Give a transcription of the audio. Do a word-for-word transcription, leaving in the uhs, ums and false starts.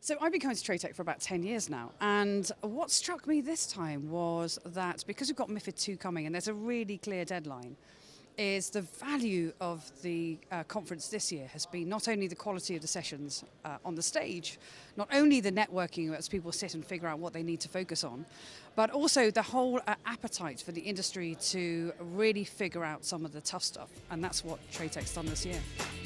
So I've been coming to TradeTech for about ten years now, and what struck me this time was that because we've got MiFID two coming and there's a really clear deadline, is the value of the uh, conference this year has been not only the quality of the sessions uh, on the stage, not only the networking as people sit and figure out what they need to focus on, but also the whole uh, appetite for the industry to really figure out some of the tough stuff, and that's what TradeTech's done this year.